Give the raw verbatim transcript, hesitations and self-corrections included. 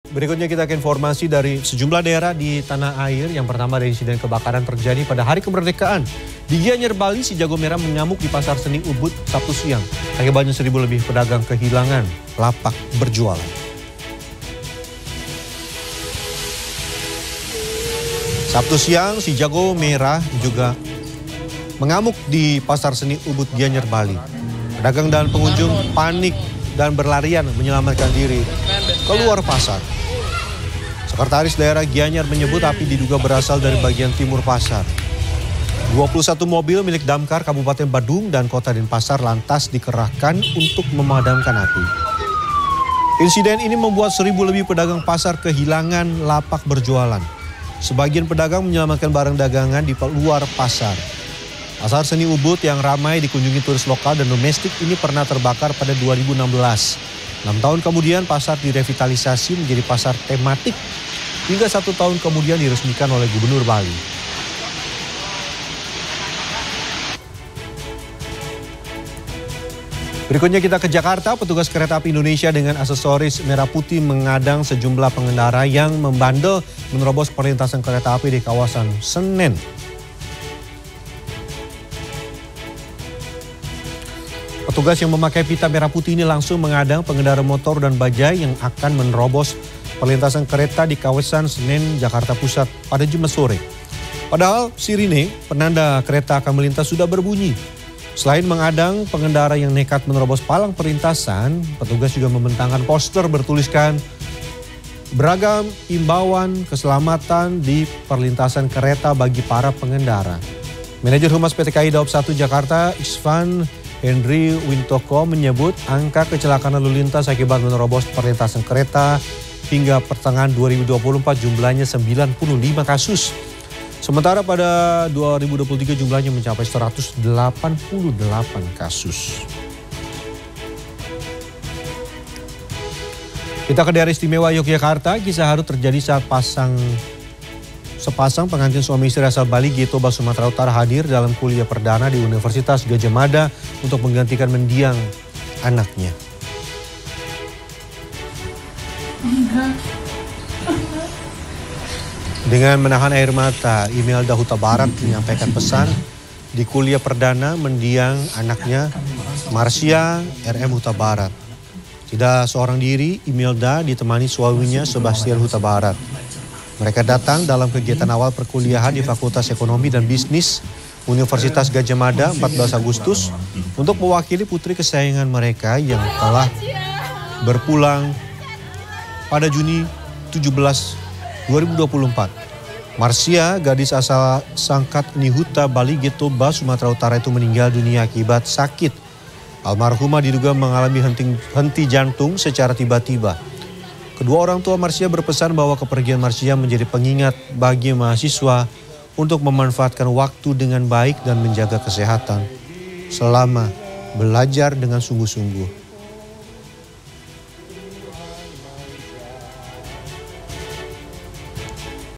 Berikutnya kita ke informasi dari sejumlah daerah di tanah air. Yang pertama ada insiden kebakaran terjadi pada hari kemerdekaan. Di Gianyar, Bali, si jago merah mengamuk di Pasar Seni Ubud Sabtu siang. Akibatnya seribu lebih pedagang kehilangan lapak berjualan. Sabtu siang si jago merah juga mengamuk di Pasar Seni Ubud Gianyar, Bali. Pedagang dan pengunjung panik dan berlarian menyelamatkan diri keluar pasar. Sekretaris daerah Gianyar menyebut api diduga berasal dari bagian timur pasar. dua puluh satu mobil milik Damkar Kabupaten Badung dan Kota Denpasar lantas dikerahkan untuk memadamkan api. Insiden ini membuat seribu lebih pedagang pasar kehilangan lapak berjualan. Sebagian pedagang menyelamatkan barang dagangan di luar pasar. Pasar Seni Ubud yang ramai dikunjungi turis lokal dan domestik ini pernah terbakar pada dua ribu enam belas. Enam tahun kemudian pasar direvitalisasi menjadi pasar tematik. Hingga satu tahun kemudian diresmikan oleh Gubernur Bali. Berikutnya kita ke Jakarta. Petugas kereta api Indonesia dengan aksesoris merah putih mengadang sejumlah pengendara yang membandel menerobos perlintasan kereta api di kawasan Senen. Petugas yang memakai pita merah putih ini langsung mengadang pengendara motor dan bajai yang akan menerobos perlintasan kereta di kawasan Senen, Jakarta Pusat pada Jumat sore. Padahal sirine penanda kereta akan melintas sudah berbunyi. Selain mengadang pengendara yang nekat menerobos palang perlintasan, petugas juga membentangkan poster bertuliskan beragam imbauan keselamatan di perlintasan kereta bagi para pengendara. Manajer Humas P T K A I Daob satu Jakarta, Isvan Henry Wintoko menyebut angka kecelakaan lalu lintas akibat menerobos perlintasan kereta hingga pertengahan dua ribu dua puluh empat jumlahnya sembilan puluh lima kasus. Sementara pada dua ribu dua puluh tiga jumlahnya mencapai seratus delapan puluh delapan kasus. Kita ke daerah istimewa Yogyakarta. Kisah haru terjadi saat pasang sepasang pengantin suami istri asal Bali G Toba Sumatera Utara hadir dalam kuliah perdana di Universitas Gadjah Mada untuk menggantikan mendiang anaknya. Dengan menahan air mata, Imelda Huta Barat menyampaikan pesan di kuliah perdana mendiang anaknya Marsia R M Huta Barat. Tidak seorang diri, Imelda ditemani suaminya Sebastian Huta Barat. Mereka datang dalam kegiatan awal perkuliahan di Fakultas Ekonomi dan Bisnis Universitas Gadjah Mada empat belas Agustus untuk mewakili putri kesayangan mereka yang telah berpulang pada Juni tujuh belas dua ribu dua puluh empat. Marsia, gadis asal Sangkat Nihuta, Bali G Toba, Sumatera Utara itu meninggal dunia akibat sakit. Almarhumah diduga mengalami henti, henti jantung secara tiba-tiba. Kedua orang tua Marsia berpesan bahwa kepergian Marsia menjadi pengingat bagi mahasiswa untuk memanfaatkan waktu dengan baik dan menjaga kesehatan selama belajar dengan sungguh-sungguh.